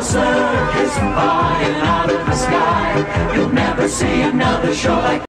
surf is falling out of the sky. You'll never see another show like